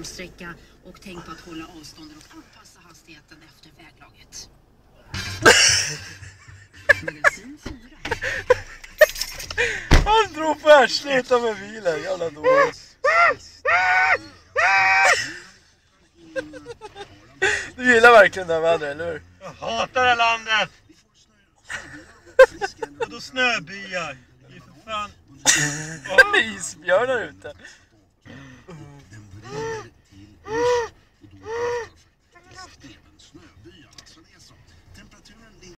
målsträcka och tänk på att hålla avstånden och anpassa hastigheten efter väglaget. Magasin 4. Han drog på arslet med bilen, jävla dåligt. Du gillar verkligen det här vädret, eller hur? Jag hatar det här landet! Och då snöbyar. Det är för fan... Isbjörnar ute.